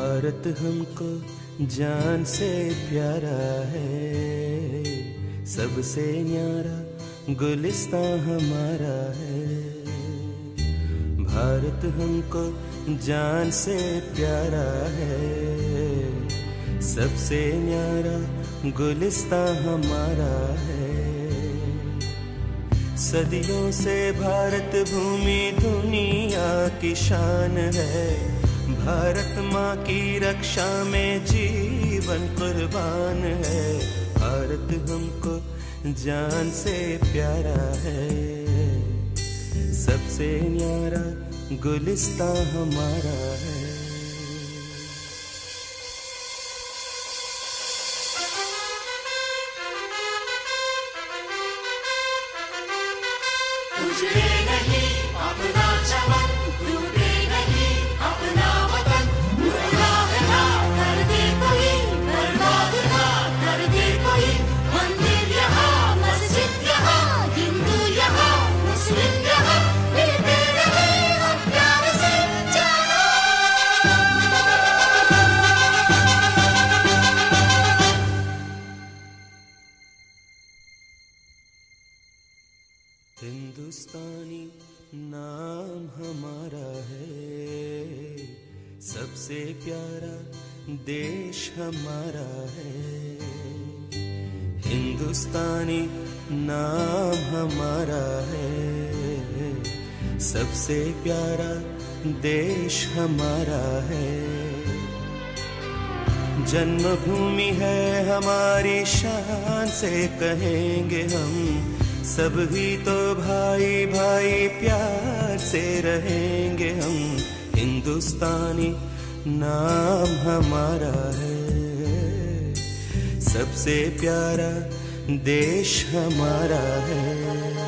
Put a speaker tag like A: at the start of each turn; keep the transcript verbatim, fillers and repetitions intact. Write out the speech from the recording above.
A: भारत हमको जान से प्यारा है, सबसे न्यारा गुलिस्तां हमारा है। भारत हमको जान से प्यारा है, सबसे न्यारा गुलिस्तां हमारा है। सदियों से भारत भूमि दुनिया की शान है, भारत माँ की रक्षा में जीवन कुर्बान है। भारत हमको जान से प्यारा है, सबसे न्यारा गुलिस्तां हमारा है।
B: उजड़े नहीं अपना चमन, टूटे नहीं अपना वतन, बुरा है ना कर दे कोई, बर्बाद ना कर दे कोई। मंदिर यहाँ, मस्जिद यहाँ, हिंदू यहाँ, मुस्लिम यहाँ, मिलते रहे हम प्यार से जानो।
A: हिंदुस्तानी नाम हमारा है, सबसे प्यारा देश हमारा है। हिंदुस्तानी नाम हमारा है, सबसे प्यारा देश हमारा है। जन्मभूमि है हमारी शान से कहेंगे हम, सब ही तो भाई भाई प्यार से रहेंगे हम। हिंदुस्तानी नाम हमारा है, सबसे प्यारा देश हमारा है।